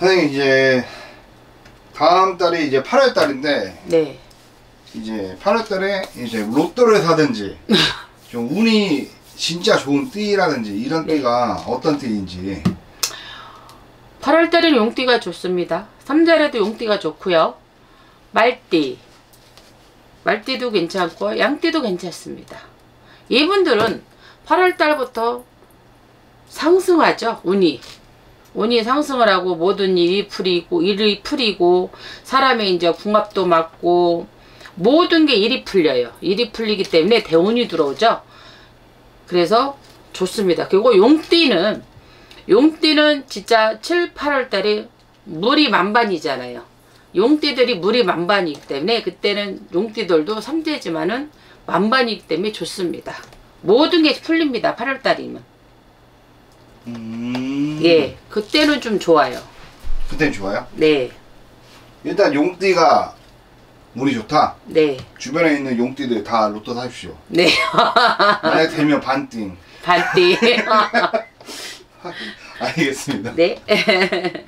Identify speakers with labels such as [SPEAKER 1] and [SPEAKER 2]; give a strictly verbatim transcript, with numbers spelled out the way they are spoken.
[SPEAKER 1] 선생님 이제 다음 달이 이제 팔월 달인데
[SPEAKER 2] 네.
[SPEAKER 1] 이제 팔월 달에 이제 로또를 사든지 좀 운이 진짜 좋은 띠라든지 이런
[SPEAKER 2] 네.
[SPEAKER 1] 띠가 어떤 띠인지.
[SPEAKER 2] 팔월 달에는 용띠가 좋습니다. 삼달에도 용띠가 좋고요. 말띠. 말띠도 괜찮고 양띠도 괜찮습니다. 이분들은 팔월 달부터 상승하죠. 운이. 운이 상승을 하고 모든 일이 풀리고 일이 풀리고 사람의 이제 궁합도 맞고 모든 게 일이 풀려요. 일이 풀리기 때문에 대운이 들어오죠. 그래서 좋습니다. 그리고 용띠는 용띠는 진짜 칠, 팔월 달에 물이 만반이잖아요. 용띠들이 물이 만반이기 때문에 그때는 용띠들도 삼재지만은 만반이기 때문에 좋습니다. 모든 게 풀립니다. 팔월 달이면.
[SPEAKER 1] 음...
[SPEAKER 2] 예, 그때는 좀 좋아요.
[SPEAKER 1] 그때는 좋아요?
[SPEAKER 2] 네.
[SPEAKER 1] 일단 용띠가 운이 좋다.
[SPEAKER 2] 네.
[SPEAKER 1] 주변에 있는 용띠들 다 로또 사십시오.
[SPEAKER 2] 네.
[SPEAKER 1] 만약에 되면 반띵.
[SPEAKER 2] 반띠.
[SPEAKER 1] 알겠습니다.
[SPEAKER 2] 네.